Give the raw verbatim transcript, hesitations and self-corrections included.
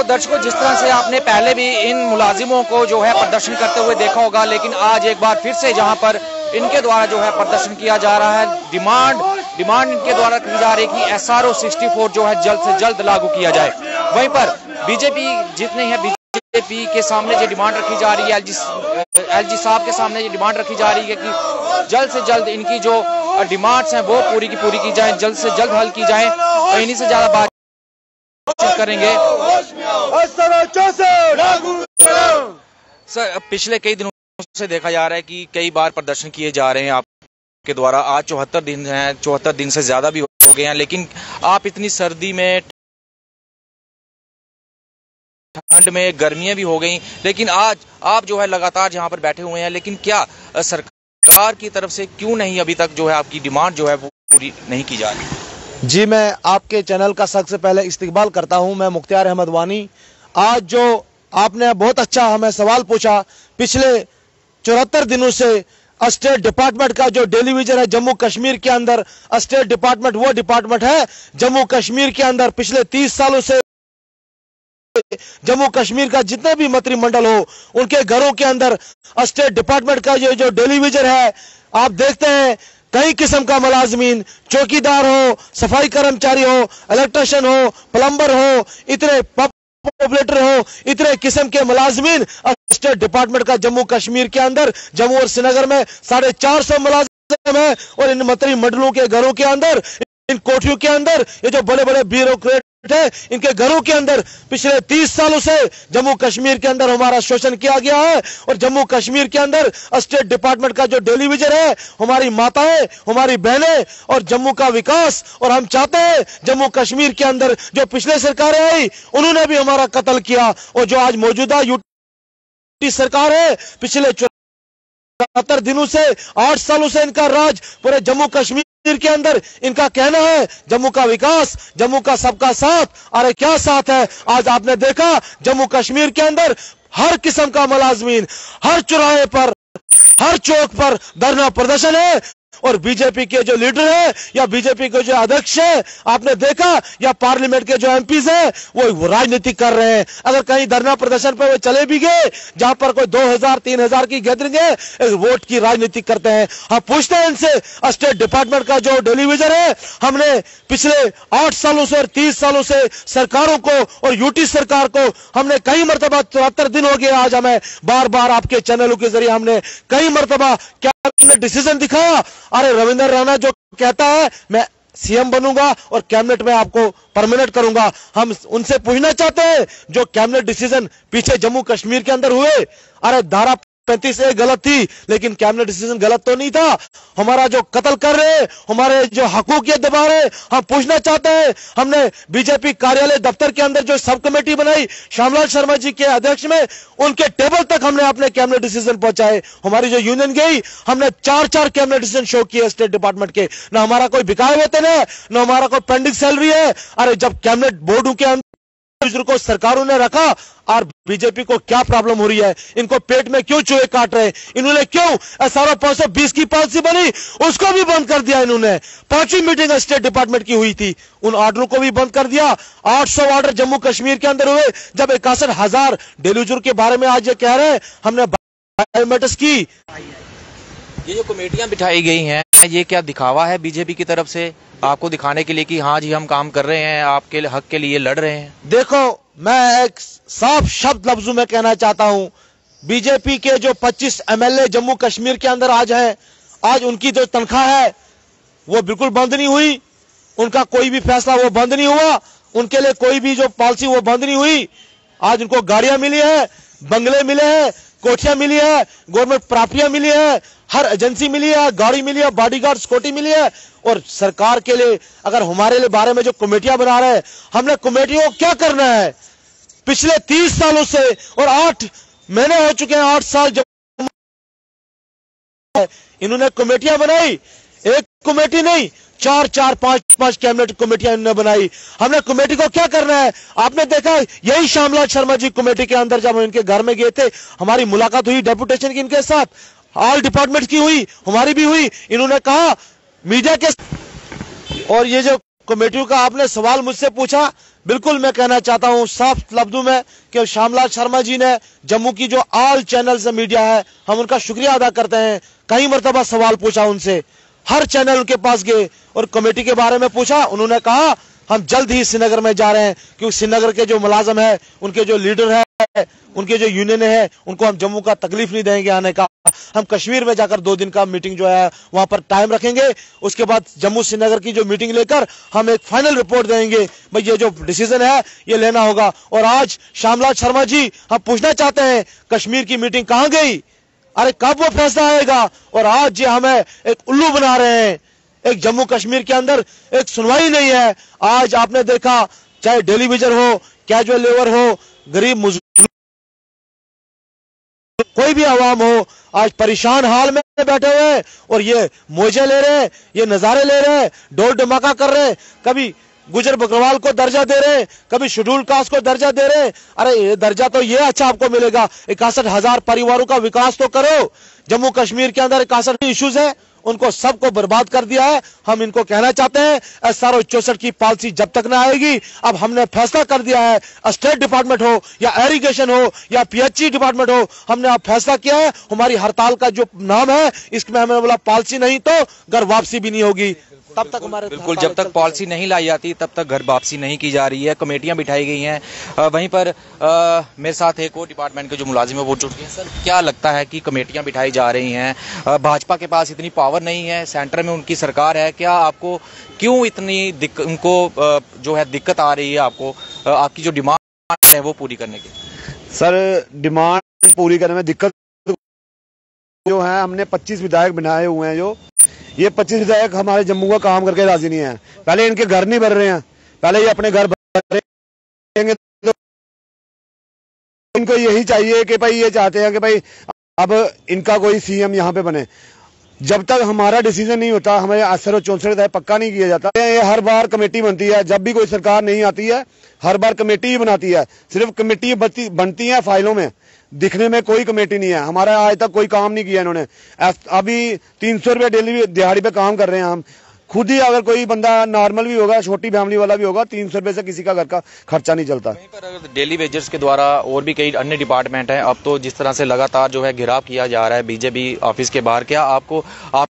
दर्शकों, जिस तरह से आपने पहले भी इन मुलाजिमों को जो है प्रदर्शन करते हुए देखा होगा, लेकिन आज एक बार फिर से जहां पर इनके द्वारा जो है प्रदर्शन किया जा रहा है, डिमांड डिमांड इनके द्वारा की जा रही है कि S R O sixty four जो है जल्द से जल्द लागू किया जाए। वहीं पर बीजेपी जितने हैं, बीजेपी के सामने जो डिमांड रखी जा रही है, एलजी एलजी साहब के सामने ये डिमांड रखी जा रही है कि जल्द से जल्द इनकी जो डिमांड्स हैं वो पूरी की पूरी की जाए, जल्द से जल्द हल की जाए। तो इन्हीं से ज्यादा बात करेंगे। सर, पिछले कई दिनों से देखा जा रहा है कि कई बार प्रदर्शन किए जा रहे हैं आपके द्वारा। आज चौहत्तर दिन हैं, चौहत्तर दिन से ज्यादा भी हो गए हैं, लेकिन आप इतनी सर्दी में, ठंड में, गर्मियां भी हो गई, लेकिन आज आप जो है लगातार यहाँ पर बैठे हुए हैं। लेकिन क्या सरकार की तरफ से क्यों नहीं अभी तक जो है आपकी डिमांड जो है वो पूरी नहीं की जा रही? जी, मैं आपके चैनल का सबसे पहले इस्तकबाल करता हूं। मैं मुख्तियार अहमद वानी। आज जो आपने बहुत अच्छा हमें सवाल पूछा, पिछले चौहत्तर दिनों से स्टेट डिपार्टमेंट का जो डेलीविजन है जम्मू कश्मीर के अंदर, स्टेट डिपार्टमेंट वो डिपार्टमेंट है जम्मू कश्मीर के अंदर पिछले तीस सालों से जम्मू कश्मीर का जितने भी मंत्रिमंडल हो उनके घरों के अंदर स्टेट डिपार्टमेंट का ये जो डेलीविजन है, आप देखते हैं कई किस्म का मुलाजमीन, चौकीदार हो, सफाई कर्मचारी हो, इलेक्ट्रिशियन हो, प्लम्बर हो, इतने ऑपरेटर हो, इतने किस्म के मुलाजमीन स्टेट डिपार्टमेंट का जम्मू कश्मीर के अंदर, जम्मू और श्रीनगर में साढ़े चार सौ मुलाजिम है। और इन मंत्रिमंडलों के घरों के अंदर, इन कोठियों के अंदर, ये जो बड़े बड़े ब्यूरोक्रेट है, इनके घरों के अंदर पिछले तीस सालों से जम्मू कश्मीर के अंदर हमारा शोषण किया गया है। और जम्मू कश्मीर के अंदर स्टेट डिपार्टमेंट का जो डेलीविजन है, हमारी माताएं, हमारी बहनें और जम्मू का विकास। और हम चाहते हैं जम्मू कश्मीर के अंदर जो पिछले सरकारें आई उन्होंने भी हमारा कत्ल किया, और जो आज मौजूदा यूटी सरकार है, पिछले चौहत्तर दिनों से, आठ सालों से इनका राज पूरे जम्मू कश्मीर के अंदर, इनका कहना है जम्मू का विकास, जम्मू का सबका साथ। अरे क्या साथ है? आज आपने देखा जम्मू कश्मीर के अंदर हर किस्म का मुलाजमीन, हर चौराहे पर, हर चौक पर धरना प्रदर्शन है। और बीजेपी के जो लीडर है या बीजेपी के जो अध्यक्ष है, आपने देखा, या पार्लियामेंट के जो एमपीज हैं, वो राजनीति कर रहे हैं। अगर कहीं धरना प्रदर्शन पे वो चले भी गए जहां पर कोई दो हजार तीन हजार की गैदरिंग है, वोट की राजनीति करते हैं। हम पूछते हैं इनसे, स्टेट डिपार्टमेंट का जो डेलीविजन है, हमने पिछले आठ सालों से और तीस सालों से सरकारों को और यूटी सरकार को हमने कई मरतबा, चौहत्तर दिन हो गए आज, हमें बार बार आपके चैनलों के जरिए हमने कई मरतबा क्या डिसीजन दिखाया। अरे रविंद्र राणा जो कहता है मैं सीएम बनूंगा और कैबिनेट में आपको परमानेंट करूंगा, हम उनसे पूछना चाहते हैं जो कैबिनेट डिसीजन पीछे जम्मू कश्मीर के अंदर हुए, अरे धारा पैंतीस ए गलत थी, लेकिन कैबिनेट डिसीजन गलत तो नहीं था। हमारा जो कत्ल कर रहे हैं, हमारे जो हकूक दबा रहे हैं, हम पूछना चाहते हैं। हमने बीजेपी कार्यालय दफ्तर के अंदर जो सब कमेटी बनाई श्यामलाल शर्मा जी के अध्यक्ष में, उनके टेबल तक हमने अपने कैबिनेट डिसीजन पहुंचाए। हमारी जो यूनियन गई, हमने चार चार कैबिनेट डिसीजन शो किए स्टेट डिपार्टमेंट के। ना हमारा कोई बिकाए वेतन है, ना हमारा कोई पेंडिंग सैलरी है। अरे जब कैबिनेट बोर्डों के अंदर को सरकारों ने रखा, और बीजेपी को क्या प्रॉब्लम हो रही है? इनको पेट में क्यों चूहे काट रहे हैं? इन्होंने क्यों एसआरओ पांच सौ बीस की पॉलिसी बनी उसको भी बंद कर दिया। इन्होंने पांचवी मीटिंग स्टेट डिपार्टमेंट की हुई थी, उन ऑर्डरों को भी बंद कर दिया। आठ सौ ऑर्डर जम्मू कश्मीर के अंदर हुए, जब इकसठ हजार डेलीविजन के बारे में आज ये कह रहे हैं हमने बायोमेट्रिक्स की। ये जो कमेटियां बिठाई गई हैं, ये क्या दिखावा है बीजेपी की तरफ से, आपको दिखाने के लिए कि हाँ जी हम काम कर रहे हैं, आपके हक के लिए लड़ रहे हैं? देखो, मैं एक साफ शब्द लफ्जों में कहना चाहता हूं, बीजेपी के जो पच्चीस एमएलए जम्मू कश्मीर के अंदर आज हैं, आज उनकी जो तनख्वाह है वो बिल्कुल बंद नहीं हुई, उनका कोई भी फैसला वो बंद नहीं हुआ, उनके लिए कोई भी जो पॉलिसी वो बंद नहीं हुई। आज उनको गाड़ियां मिली है, बंगले मिले हैं, कोठियां मिली है, गवर्नमेंट प्रॉपर्टियां मिली है, हर एजेंसी मिली है, गाड़ी मिली है, बॉडीगार्ड सिक्योरिटी मिली है। और सरकार के लिए, अगर हमारे लिए बारे में जो कमेटियां बना रहे हैं, हमने कमेटियों को क्या करना है? पिछले तीस सालों से, और आठ महीने हो चुके हैं, आठ साल जब इन्होंने कमेटियां बनाई, एक कमेटी नहीं, चार चार पांच पांच कैबिनेट कमेटियां इन्होंने बनाई। हमने कमेटी को क्या करना है? आपने देखा, यही श्यामलाल शर्मा जी कमेटी के अंदर जब हम इनके घर में गए थे, हमारी मुलाकात हुई डेपुटेशन की इनके साथ, ऑल डिपार्टमेंट की हुई, हमारी भी हुई। इन्होंने कहा मीडिया के, और ये जो कमेटियों का आपने सवाल मुझसे पूछा, बिल्कुल मैं कहना चाहता हूं साफ लफ्जों में कि श्यामलाल शर्मा जी ने जम्मू की जो ऑल चैनल से मीडिया है, हम उनका शुक्रिया अदा करते हैं। कई मरतबा सवाल पूछा उनसे, हर चैनल उनके पास गए और कमेटी के बारे में पूछा। उन्होंने कहा हम जल्द ही श्रीनगर में जा रहे हैं, क्योंकि श्रीनगर के जो मुलाजिम है, उनके जो लीडर है, उनके जो यूनियन है, उनको हम जम्मू का तकलीफ नहीं देंगे आने का। हम कश्मीर में जाकर दो दिन का मीटिंग जो है वहां पर टाइम रखेंगे। उसके बाद जम्मू श्रीनगर की जो मीटिंग लेकर हम एक फाइनल रिपोर्ट देंगे, भाई ये जो डिसीजन है ये लेना होगा। और आज श्यामलाल शर्मा जी हम पूछना चाहते हैं, कश्मीर की मीटिंग कहां गई? अरे कब वो फैसला आएगा? और आज ये हमें एक उल्लू बना रहे हैं। एक जम्मू कश्मीर के अंदर एक सुनवाई नहीं है। आज आपने देखा, चाहे डेली वेजर हो, कैजुअल लेबर हो, गरीब मजदूर, कोई भी आवाम हो, आज परेशान हाल में बैठे हुए हैं और ये मौजे ले रहे हैं, ये नजारे ले रहे हैं, डोर धमाका कर रहे हैं। कभी गुजर बकरवाल को दर्जा दे रहे हैं, कभी शेड्यूल कास्ट को दर्जा दे रहे हैं। अरे ये दर्जा तो ये अच्छा आपको मिलेगा, इकसठ हजार परिवारों का विकास तो करो। जम्मू कश्मीर के अंदर इकसठ इश्यूज है, उनको सबको बर्बाद कर दिया है। हम इनको कहना चाहते हैं, एस आर ओ चौसठ की पॉलिसी जब तक ना आएगी, अब हमने फैसला कर दिया है, स्टेट डिपार्टमेंट हो या एरीगेशन हो या पीएचई डिपार्टमेंट हो, हमने अब फैसला किया है। हमारी हड़ताल का जो नाम है, इसमें हमें बोला पॉलिसी नहीं तो घर वापसी भी नहीं होगी। तब तक हमारे बिल्कुल, जब तक पॉलिसी नहीं लाई जाती तब तक घर वापसी नहीं की जा रही है। कमेटियां बिठाई गई हैं। आ, वहीं पर आ, मेरे साथ एक और डिपार्टमेंट के जो मुलाजिम है वो जुड़ गए हैं। सर, क्या लगता है कि कमेटियां बिठाई जा रही हैं, आ, भाजपा के पास इतनी पावर नहीं है, सेंटर में उनकी सरकार है, क्या आपको क्यों इतनी उनको आ, जो है दिक्कत आ रही है? आपको आ, आपकी जो डिमांड है वो पूरी करने की? सर, डिमांड पूरी करने में दिक्कत जो है, हमने पच्चीस विधायक बनाए हुए हैं। जो ये पच्चीस विधायक हमारे जम्मू का काम करके राजी नहीं है। पहले इनके घर नहीं भर रहे हैं, पहले ये अपने घर भरेंगे। तो इनको यही चाहिए कि भाई, ये चाहते हैं कि भाई अब इनका कोई सीएम यहाँ पे बने। जब तक हमारा डिसीजन नहीं होता, हमें असर चौसठ पक्का नहीं किया जाता। ये हर बार कमेटी बनती है, जब भी कोई सरकार नहीं आती है हर बार कमेटी ही बनाती है। सिर्फ कमेटी बनती है फाइलों में, दिखने में कोई कमेटी नहीं है। हमारा आज तक कोई काम नहीं किया इन्होंने। अभी तीन सौ रुपये डेली दिहाड़ी पे काम कर रहे हैं हम खुद ही। अगर कोई बंदा नॉर्मल भी होगा, छोटी फैमिली वाला भी होगा, तीन सौ रुपये से किसी का घर का खर्चा नहीं चलता। वहीं पर अगर डेली वेजर्स के द्वारा और भी कई अन्य डिपार्टमेंट हैं, अब तो जिस तरह से लगातार जो है घेराव किया जा रहा है बीजेपी ऑफिस के बाहर, क्या आपको आप